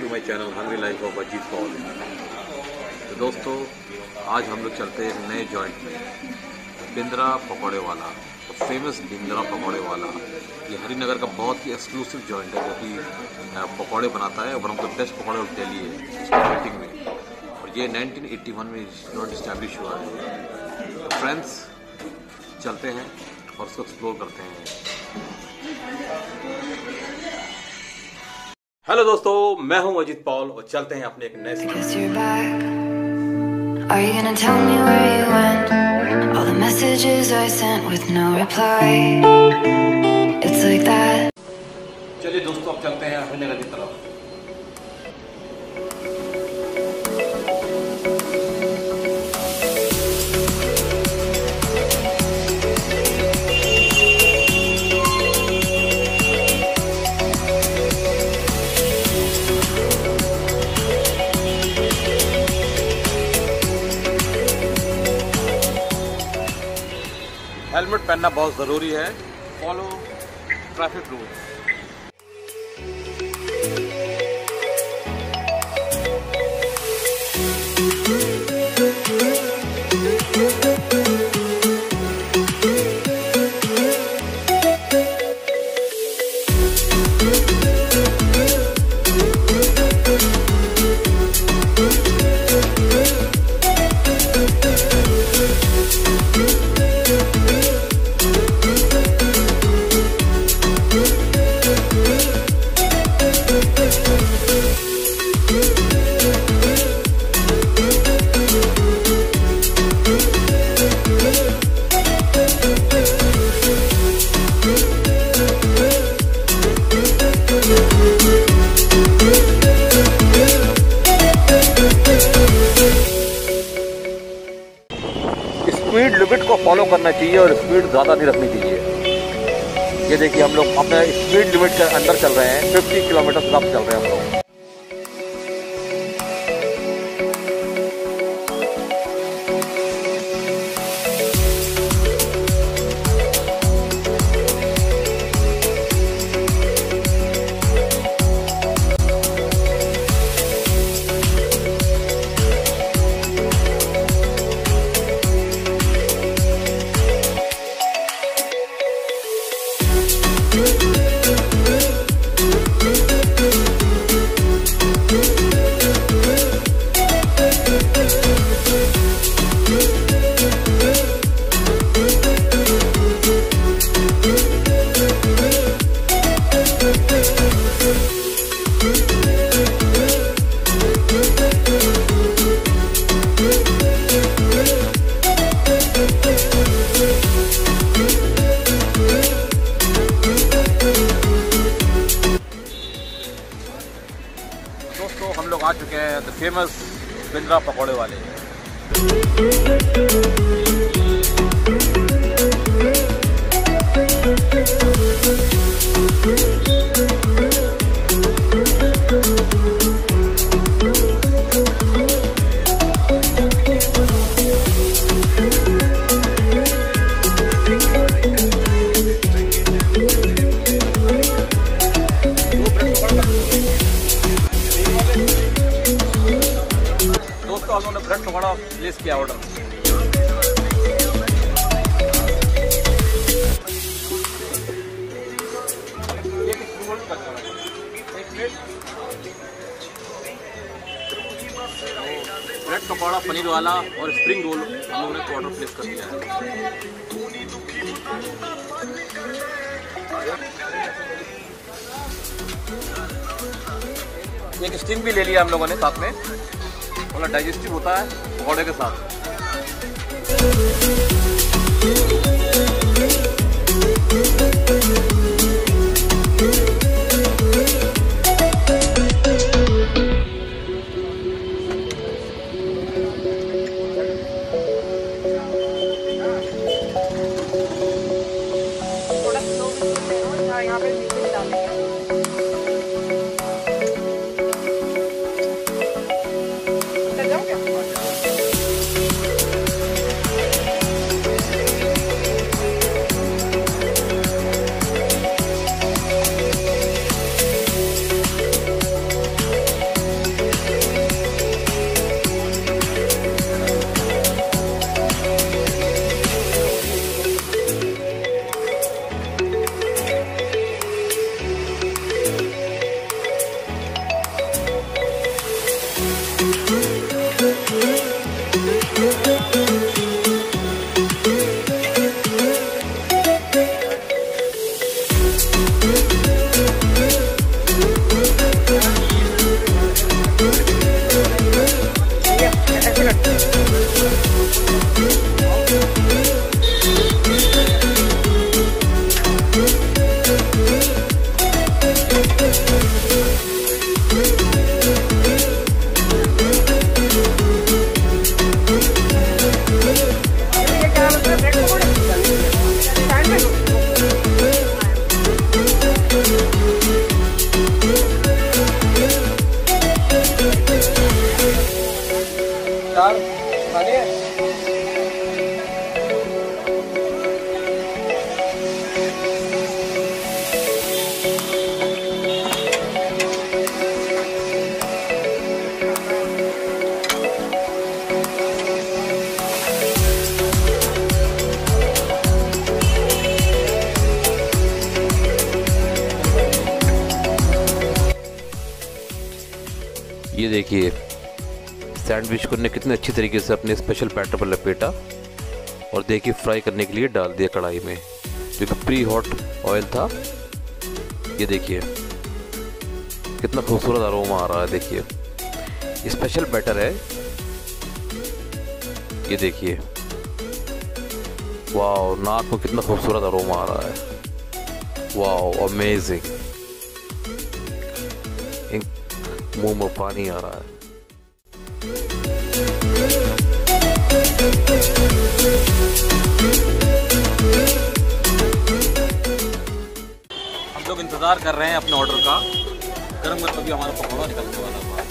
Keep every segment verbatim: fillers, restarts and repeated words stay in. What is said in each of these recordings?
To my channel hungry life of Ajeet Paul. तो दोस्तों, आज हम लोग चलते हैं नए जॉइंट में, बिंद्रा पकौड़े वाला। तो फेमस बिंद्रा पकौड़े वाला ये हरिनगर का बहुत ही एक्सक्लूसिव जॉइंट है, जो कि पकौड़े बनाता है। वन ऑफ द बेस्ट पकौड़े ऑफ दिल्ली है इसकी रेटिंग में, और ये नाइनटीन एटी वन में जॉइंट इस्टेब्लिश हुआ है। तो फ्रेंड्स, चलते हैं और उसको एक्सप्लोर करते हैं। हेलो दोस्तों, मैं हूं अजीत पॉल और चलते हैं अपने एक नए चलिए दोस्तों, अब चलते हैं हरिनगर की तरफ। हेलमेट पहनना बहुत ज़रूरी है। Follow traffic rule. Speed limit को फॉलो करना चाहिए और स्पीड ज़्यादा नहीं रखनी चाहिए। ये देखिए, हम लोग अपने स्पीड लिमिट के अंदर चल रहे हैं। पचास किलोमीटर कम चल रहे हैं हम लोग। दोस्तों, हम लोग आ चुके हैं द फेमस बिंद्रा पकौड़े वाले। दोस्तों, उन्होंने ब्रेड पकौड़ा प्लेस किया ऑर्डर। ब्रेड पकौड़ा, पनीर वाला और स्प्रिंग रोल हम लोगों ने ऑर्डर प्लेस कर दिया है। एक स्टिंग भी ले लिया हम लोगों ने साथ में, थोड़ा डाइजेस्टिव होता है पकौड़े के साथ। थोड़ा स्लो यहाँ पे मीठे डालेंगे। ये देखिए सैंडविच को ने कितने अच्छी तरीके से अपने स्पेशल बैटर पर लपेटा और देखिए फ्राई करने के लिए डाल दिया कढ़ाई में, जो कि प्री हॉट ऑयल था। ये देखिए कितना खूबसूरत अरोमा आ रहा है। देखिए स्पेशल बैटर है। ये देखिए वाओ, नाक में कितना खूबसूरत अरोमा आ रहा है। वाओ अमेजिंग, मुंह में पानी आ रहा है। हम लोग इंतजार कर रहे हैं अपने ऑर्डर का। गरम गरम अभी हमारा पकौड़ा निकलने वाला हुआ।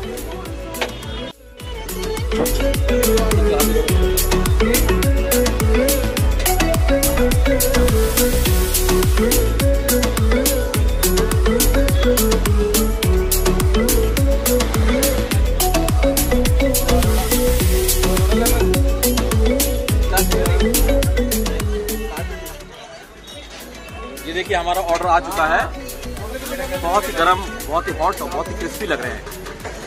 ये देखिए हमारा ऑर्डर आ चुका है। बहुत ही गर्म, बहुत ही हॉट और बहुत ही क्रिस्पी लग रहे हैं।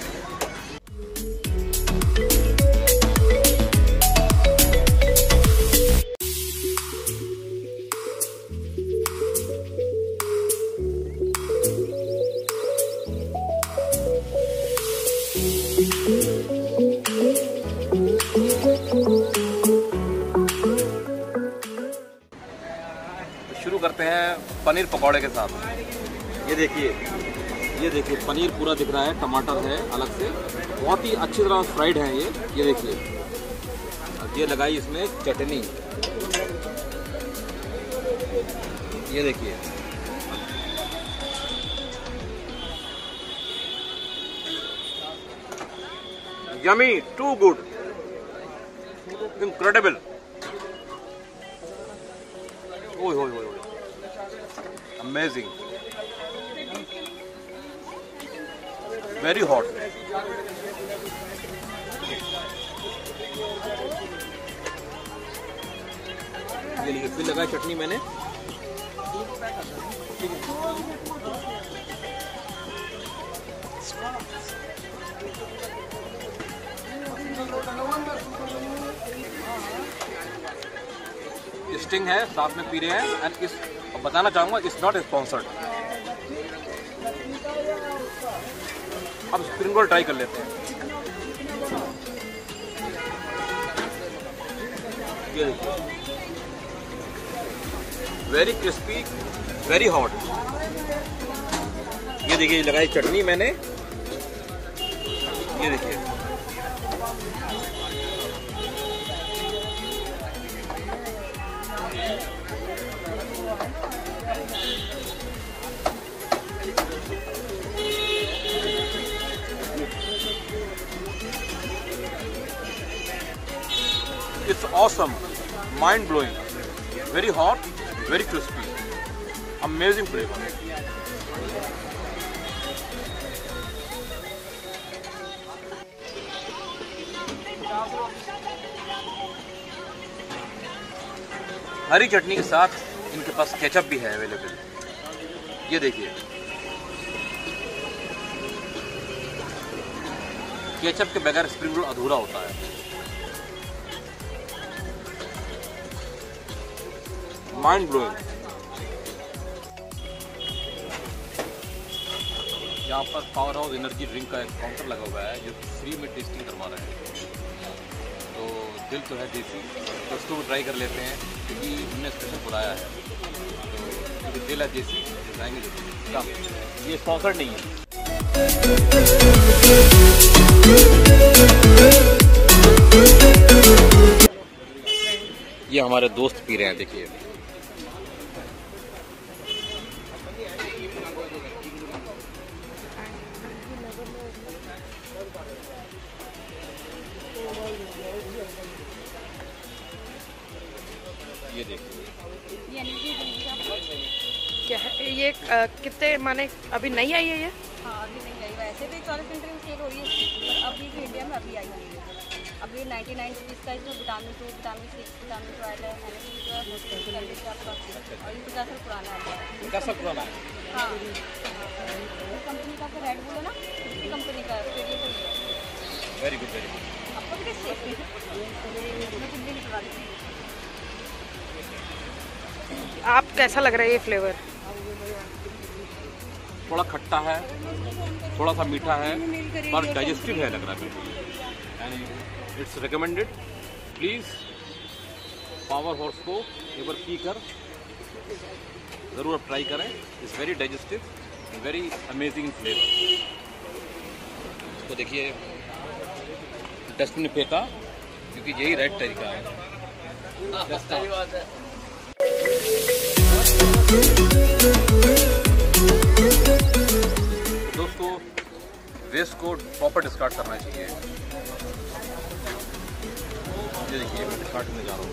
शुरू करते हैं पनीर पकौड़े के साथ। ये देखिए, ये देखिए पनीर पूरा दिख रहा है, टमाटर है अलग से, बहुत ही अच्छी तरह फ्राइड है ये। ये देखिए, अब ये लगाई इसमें चटनी। ये देखिए यमी, टू गुड, इनक्रेडिबल। ओए होए होए, अमेजिंग, वेरी हॉट। ये लीजिए, फिर लगाई चटनी मैंने। स्टिंग है, साथ में पी रहे हैं। एंड इस बताना चाहूंगा, इट्स नॉट स्पॉन्सर्ड। अब स्प्रिंग रोल ट्राई कर लेते हैं। ये देखिए, वेरी क्रिस्पी, वेरी हॉट। ये देखिए लगाई चटनी मैंने। ये देखिए, it's awesome, mind blowing, very hot, very crispy, amazing flavor. हरी चटनी के साथ इनके पास केचप भी है अवेलेबल। ये देखिए, केचप के बगैर स्प्रिंग रोल अधूरा होता है। Mind blowing. यहाँ पर पावर हाउस एनर्जी ड्रिंक का एक काउंटर लगा हुआ है, जो फ्री में टेस्टिंग करवा रहे हैं। तो दिल तो है देसी, तो उसको भी ट्राई कर लेते हैं, क्योंकि हमने स्पेशल बुलाया है। तो क्योंकि दिल है देसी, जाएंगे देसी। ये स्पॉन्सर्ड नहीं है। ये हमारे दोस्त पी रहे हैं, देखिए। ये देखिए, क्या है ये? आ, कितने माने अभी नहीं आई है ये? हाँ अभी नहीं आई। वैसे भी चौलीस घंटे में सेल हो रही है, पर अभी भी इंडिया में अभी आई हुई है। अभी नाइन्टी नाइन रुपीज़ का इसमें vitamin two, vitamin six, vitamin twelve है, और ये पचास साल पुराना है। पचास साल पुराना है। हाँ कंपनी का रेड बुल है ना, इसी कंपनी का फिर ये सही है। Very good very good. आपको भी टेस्ट चाहिए? मैं कुछ भी निकलवा देती हूँ। आप कैसा लग रहा है ये फ्लेवर? थोड़ा खट्टा है, थोड़ा सा मीठा है, पर डाइजेस्टिव है लग रहा है बिल्कुल, and it's recommended. Please power horse को एक बार पी कर ज़रूर आप ट्राई करें। It's very digestive, very amazing flavour. तो देखिए डस्टबिन में फेंका क्योंकि यही राइट तरीका है। दोस्तों वेस्ट को प्रॉपर डिस्कार्ड करना चाहिए। ये देखिए मैं डिस्कार्ड करने जा रहा हूँ।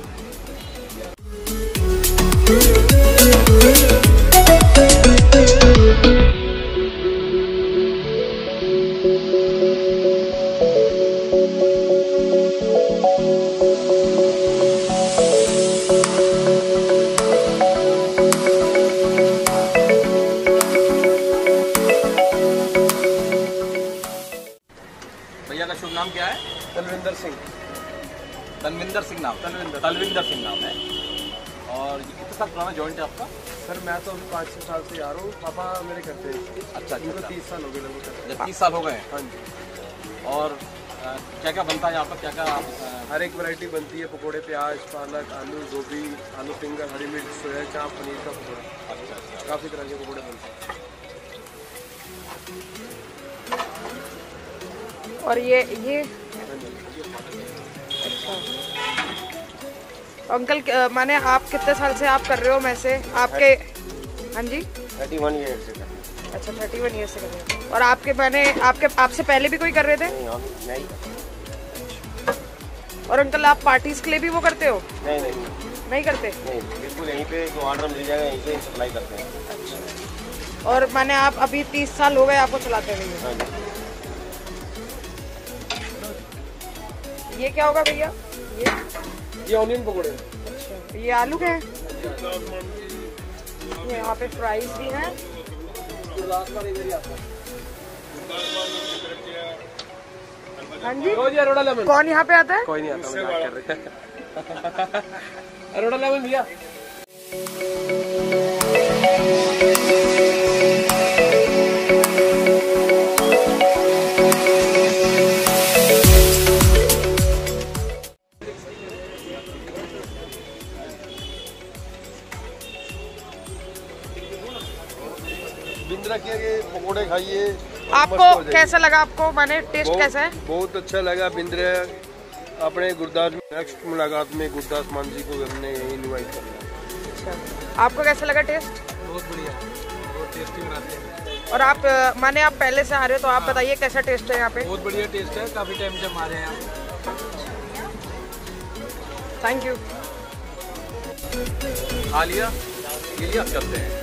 भैया का शुभ नाम क्या है? तलविंदर सिंह। तनविंदर सिंह नाम तलविंदर तलविंदर सिंह नाम है। और ये कितने साल पुराना जॉइंट है आपका? सर मैं तो अभी पाँच छः साल से आ रहा हूँ, पापा मेरे करते हैं। अच्छा इनको अच्छा, तीस साल हो गए लगभग करते जब तीस साल हो गए हैं। हैं। हाँ जी, और क्या क्या बनता है यहाँ पर, क्या क्या आप अ, हर एक वैरायटी बनती है। पकोड़े, प्याज, पालक, आलू, गोभी, आलू फिंगर, हरी मिर्च, सोया चाप, पनीर का पकौड़ा, अच्छा अच्छा काफ़ी तरह के पकौड़े बनते हैं। और ये ये हाँ जी। अच्छा अंकल क- माने आप कितने साल से आप कर रहे हो? मैं से आपके हाँ जी थर्टी वन ईयर से अच्छा थर्टी वन ईयर से कर रहे हो। और आपके मैंने आपके आपसे पहले भी कोई कर रहे थे? नहीं और अंकल आप पार्टीज के लिए भी वो करते हो? नहीं नहीं नहीं करते? नहीं, बिल्कुल यहीं पे जो ऑर्डर मिल जाएगा यहीं से सप्लाई करते हैं। और माने आप अभी तीस साल हो गए आपको चलाते हुए? हाँ जी। ये क्या होगा भैया? ये ये ऑनियन पकौड़े। अच्छा ये आलू के हैं? ये यहाँ पे फ्राइज भी हैं। हाँ जी कौन यहाँ पे आता है? कोई नहीं आता, मजाक कर रहे हैं। अरोड़ा लेमन भैया। बिंद्रा के पकौड़े खाइए। आपको कैसा लगा? आपको माने टेस्ट कैसा है? बहुत अच्छा लगा। बिंद्रा अपने गुरदास नेक्स्ट मुलाकात में गुरदास मान जी को हमने इनवाइट करना। अच्छा आपको कैसा लगा टेस्ट? बहुत बढ़िया, बहुत टेस्टी बनाते हैं। और आप अ, माने आप पहले से आ रहे हो तो आप बताइए कैसा टेस्ट है यहाँ पे? बहुत बढ़िया टेस्ट है, काफी टाइम से हमारे यहाँ। Thank you. खा लिया, ये लिया, अब चलते हैं।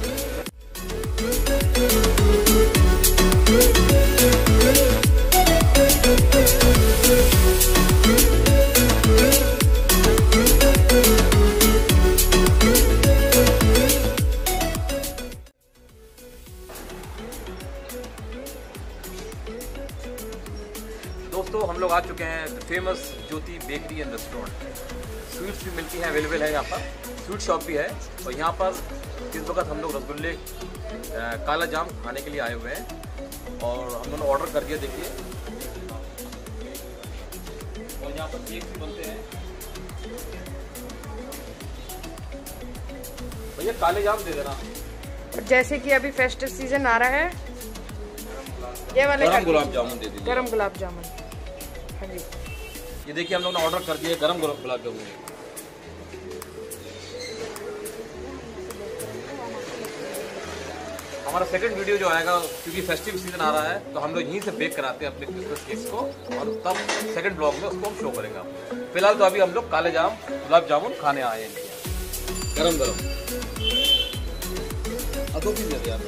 दोस्तों हम लोग आ चुके हैं famous Jyoti bakery and restaurant. Sweets भी मिलती हैं, अवेलेबल है यहाँ पर, स्वीट शॉप भी है। और यहाँ पर इस वक्त हम लोग रसगुल्ले अ, काला जाम खाने के लिए आए हुए हैं और हम लोगों ने ऑर्डर कर दिया। देखिए और यहाँ पर केक भी बनते हैं। भैया काले जाम दे देना। और जैसे कि अभी फेस्टिव सीजन आ रहा है ये वाले गरम कर- गुलाब जामुन दे दीजिए। गरम गुलाब जामुन। हाँ जी ये देखिए हम लोग ने ऑर्डर कर दिया गरम गुलाब गुलाब जामुन। हमारा सेकंड वीडियो जो आएगा, क्योंकि फेस्टिव सीजन आ रहा है तो हम लोग यहीं से बेक कराते हैं अपने क्रिसमस केक्स को, और तब सेकंड ब्लॉग में उसको हम शो करेंगे आपको। फिलहाल तो अभी हम लोग काले जाम गुलाब जामुन खाने आए हैं गरम गरम। अब दो पीस दे दे यार।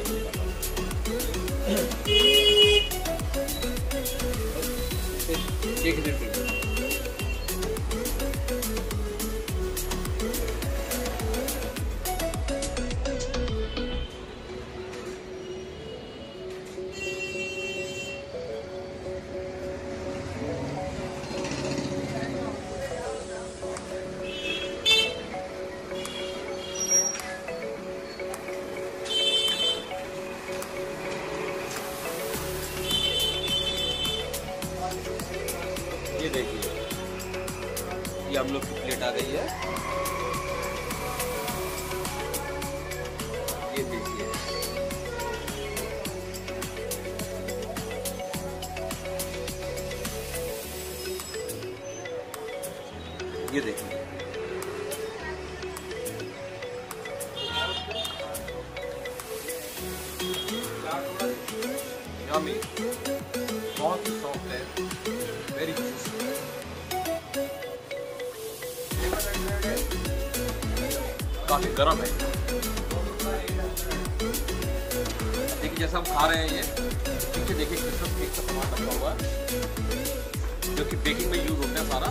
एक मिनट हम लोग की प्लेट आ गई है। ये देखिए, ये देखिए, यम्मी, बहुत ही सॉफ्ट है, वेरी काफी गर्म है। देखिए जैसा हम खा रहे हैं, ये पीछे देखिए क्रिसमस केक का सामान रखा हुआ है जो कि बेकिंग में यूज होता है सारा।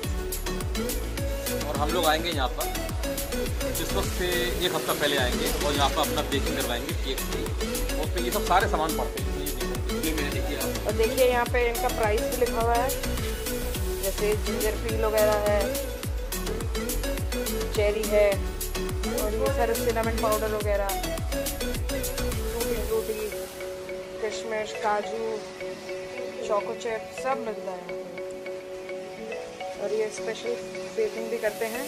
और हम लोग आएंगे यहाँ पर क्रिसमस से एक हफ्ता पहले आएंगे और यहाँ पर अपना बेकिंग करवाएंगे केक की, और उसमें ये सब सारे सामान पड़ते हैं। ये मैंने देखिए आप, और देखिए यहाँ पे इनका प्राइस भी लिखा हुआ है, जैसे जिंजर पील वगैरह है, चेरी है, और ये सारे सिनेमन पाउडर वगैरह, टूटी फ्रूटी, किशमिश, काजू, चोको चिप सब मिलता है। और ये स्पेशल बेकिंग भी करते हैं।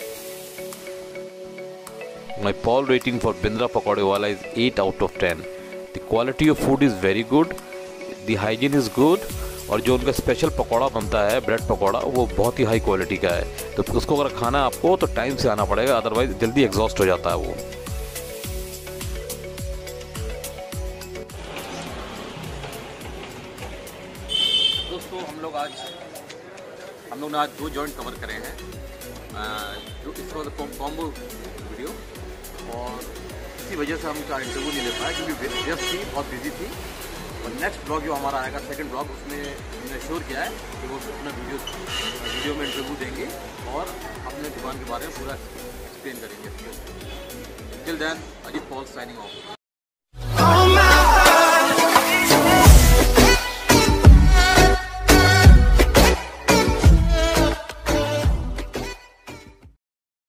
My Paul rating for Bindra Pakodiwala is eight out of ten. The quality of food is very good, the hygiene is good, और जो उनका स्पेशल पकौड़ा बनता है, ब्रेड पकौड़ा, वो बहुत ही हाई क्वालिटी का है। तो उसको अगर खाना है आपको तो टाइम से आना पड़ेगा, अदरवाइज जल्दी एग्जॉस्ट हो जाता है वो। दोस्तों हम लोग आज हम लोग ने आज दो जॉइंट कवर करे हैं, जो इस वक्त कॉम्बो वीडियो, और इसी वजह से हम इसका इंटरव्यू नहीं ले पाए क्योंकि व्यस्त थी, बहुत बिजी थी। और नेक्स्ट ब्लॉग जो हमारा आएगा, सेकंड ब्लॉग, उसमें हमने श्योर किया है कि वो अपना वीडियो वीडियो में इंटरव्यू देंगे और अपने दुकान के बारे में पूरा एक्सप्लेन करेंगे। Till then, Ajeet Paul signing of.